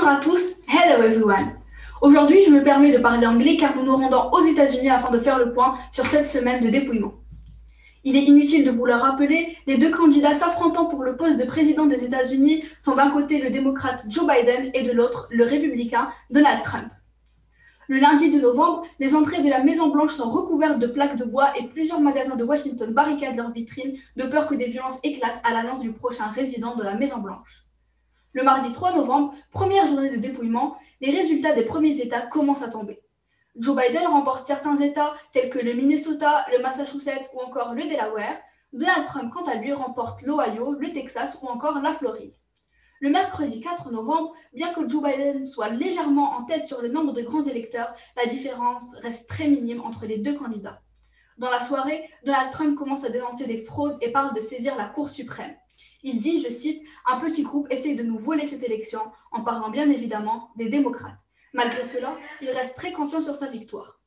Bonjour à tous, hello everyone. Aujourd'hui, je me permets de parler anglais car nous nous rendons aux États-Unis afin de faire le point sur cette semaine de dépouillement. Il est inutile de vous le rappeler, les deux candidats s'affrontant pour le poste de président des États-Unis sont d'un côté le démocrate Joe Biden et de l'autre le républicain Donald Trump. Le lundi 2 novembre, les entrées de la Maison-Blanche sont recouvertes de plaques de bois et plusieurs magasins de Washington barricadent leurs vitrines de peur que des violences éclatent à l'annonce du prochain résident de la Maison-Blanche. Le mardi 3 novembre, première journée de dépouillement, les résultats des premiers États commencent à tomber. Joe Biden remporte certains États tels que le Minnesota, le Massachusetts ou encore le Delaware. Donald Trump, quant à lui, remporte l'Ohio, le Texas ou encore la Floride. Le mercredi 4 novembre, bien que Joe Biden soit légèrement en tête sur le nombre de grands électeurs, la différence reste très minime entre les deux candidats. Dans la soirée, Donald Trump commence à dénoncer des fraudes et parle de saisir la Cour suprême. Il dit, je cite, « Un petit groupe essaye de nous voler cette élection en parlant bien évidemment des démocrates. » Malgré cela, il reste très confiant sur sa victoire.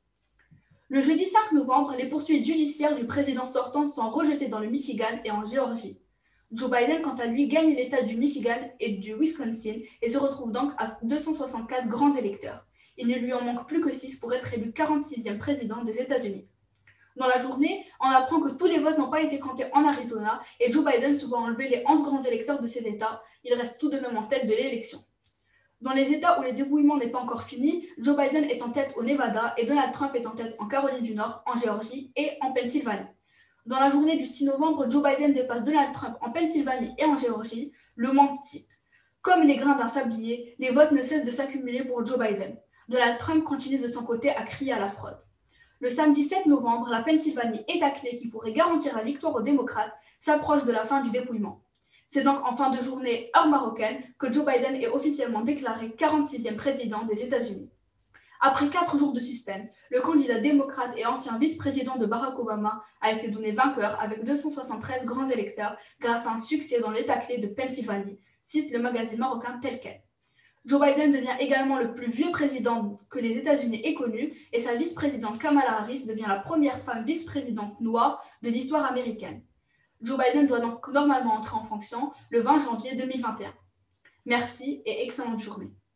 Le jeudi 5 novembre, les poursuites judiciaires du président sortant sont rejetées dans le Michigan et en Géorgie. Joe Biden, quant à lui, gagne l'État du Michigan et du Wisconsin et se retrouve donc à 264 grands électeurs. Il ne lui en manque plus que 6 pour être élu 46e président des États-Unis. Dans la journée, on apprend que tous les votes n'ont pas été comptés en Arizona et Joe Biden se voit enlever les 11 grands électeurs de cet État. Il reste tout de même en tête de l'élection. Dans les États où le dépouillement n'est pas encore fini, Joe Biden est en tête au Nevada et Donald Trump est en tête en Caroline du Nord, en Géorgie et en Pennsylvanie. Dans la journée du 6 novembre, Joe Biden dépasse Donald Trump en Pennsylvanie et en Géorgie. Le Monde cite. Comme les grains d'un sablier, les votes ne cessent de s'accumuler pour Joe Biden. Donald Trump continue de son côté à crier à la fraude. Le samedi 7 novembre, la Pennsylvanie, État clé qui pourrait garantir la victoire aux démocrates, s'approche de la fin du dépouillement. C'est donc en fin de journée, heure marocaine, que Joe Biden est officiellement déclaré 46e président des États-Unis. Après 4 jours de suspense, le candidat démocrate et ancien vice-président de Barack Obama a été donné vainqueur avec 273 grands électeurs grâce à un succès dans l'État clé de Pennsylvanie, cite le magazine marocain Tel Quel. Joe Biden devient également le plus vieux président que les États-Unis aient connu et sa vice-présidente Kamala Harris devient la première femme vice-présidente noire de l'histoire américaine. Joe Biden doit donc normalement entrer en fonction le 20 janvier 2021. Merci et excellente journée.